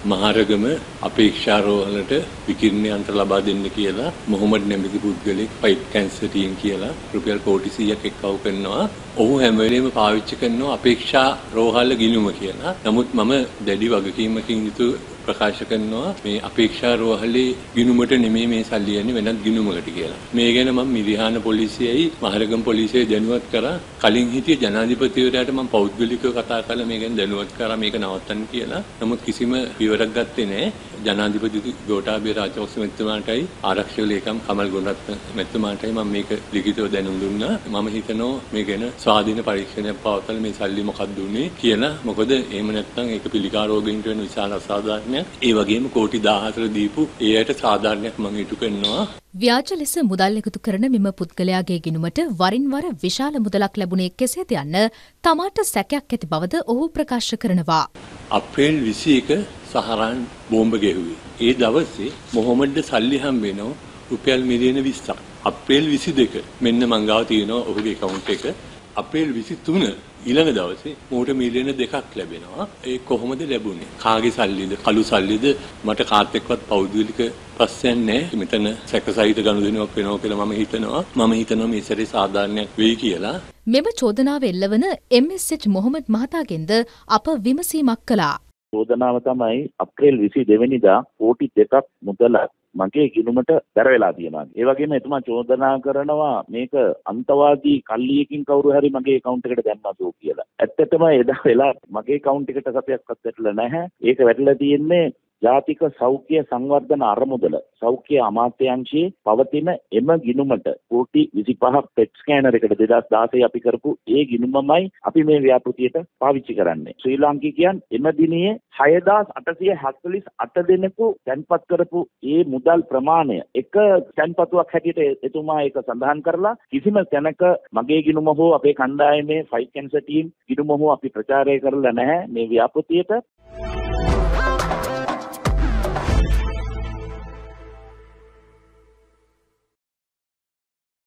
මහරගම අපේක්ෂාරෝහලට විකිරණයන්ත්‍ර ලබා දෙන්න කියලා මොහොමඩ් නැමැති පුද්ගලෙක් ෆයිට් කැන්සර් ටීම් කියලා රුපියල් කෝටි 100ක් එක්කව කරනවා. ඔහු හැම වෙලේම පාවිච්චි කරනවා අපේක්ෂාරෝහල ගිණුම කියලා. නමුත් මම දැඩි වගකීමකින් යුතුව ප්‍රකාශ කරනවා මේ අපේක්ෂාරෝහලේ ගිණුමට නෙමෙයි මේ සල්ලි යන්නේ වෙනත් ගිණුමකට කියලා. මේ ගැන මම මිරිහාන පොලිසියයි මහරගම පොලිසියයි දැනුවත් කරා. කලින් හිටිය ජනාධිපතිවරයාට මම පෞද්ගලිකව කතා කරලා මේ ගැන දැනුවත් කරා මේක නවත්තන්න කියලා. නමුත් කිසිම පියවරක් ගත්තේ නැහැ. ජනාධිපති ගෝඨාභය රාජපක්ෂ මැතිතුමාටයි ආරක්ෂක ලේකම් කමල් ගුණරත්න මැතිතුමාටයි මම මේක ලිඛිතව දැනුම් දුන්නා. මම හිතනවා මේ ගැන ස්වාධීන පරීක්ෂණයක් පවත්වලා මේ සල්ලි මොකක්ද උනේ කියලා. මොකද එහෙම නැත්නම් ඒක පිළිකා රෝගීන්ට වෙන විශාල අසාධාරණයක්. ඒ වගේම කෝටි 14 දීපු ඒ අයට සාධාරණයක් මම ඉටු කරනවා. ව්‍යාජ ලෙස මුදල් එකතු කරන මෙම පුද්ගලයාගේ ගිණුමට වරින් වර විශාල මුදලක් ලැබුණේ කෙසේද යන්න තමාට සැකයක් ඇති බවද ඔහු ප්‍රකාශ කරනවා. අප්‍රේල් 21 සහරාන් බෝම්බ ගැහුවේ. ඒ දවසේ මොහොමඩ්ට සල්ලි හම්බ වෙනවා රුපියල් මිලියන 20ක්. අප්‍රේල් 22 මෙන්න මං ගාව තියෙනවා ඔහුගේ account එක. අප්‍රේල් 23 ඊළඟ දවසේ මෝට මිලියන 2ක් ලැබෙනවා. ඒ කොහොමද ලැබුණේ? කාගේ සල්ලිද? කළු සල්ලිද? මට කාත් එක්කවත් පෞද්ගලික ප්‍රශ්නයක් නැහැ. මෙතන සැකසහිත ගනුදෙනුවක් වෙනවා කියලා මම හිතනවා මේ සැරේ සාධාරණයක් වෙයි කියලා. මෙම චෝදනාව එල්ලවන MSH මොහොමඩ් මහතාගෙන්ද අප විමසීමක් කළා. චෝදනාව තමයි අප්‍රේල් 22 වෙනිදා කෝටි 2ක් මුදලක් මගේ ගිණුමට දැර වෙලා තියෙනවා. ඒ වගේම එතුමා චෝදනා කරනවා මේක අන්තවාදී කල්ලියකින් කවුරු හරි මගේ account එකට දැම්මසෝ කියලා. ඇත්තටම එදා වෙලා මගේ account එකට සතයක්වත් වැටලා නැහැ. ඒක වැටලා තියෙන්නේ ජාතික සෞඛ්‍ය සංවර්ධන අරමුදල සෞඛ්‍ය අමාත්‍යාංශයේ පවතින එම ගිණුමට කෝටි 25ක් පෙට් ස්කෑනර් එකට 2016 අපි කරපු ඒ ගිණුමමයි අපි මේ ව්‍යාපෘතියට පාවිච්චි කරන්නේ. ශ්‍රී ලාංකිකයන් එම දිනේ 6848 දෙනෙකු තැන්පත් කරපු ඒ මුදල් ප්‍රමාණය එක තැන්පතුවක් හැටියට එතුමා ඒක සඳහන් කරලා කිසිම තැනක මගේ ගිණුම හෝ අපේ කණ්ඩායමේ ෆයිට් කැන්සර් ටීම් ගිණුම හෝ අපි ප්‍රචාරය කරලා නැහැ මේ ව්‍යාපෘතියට.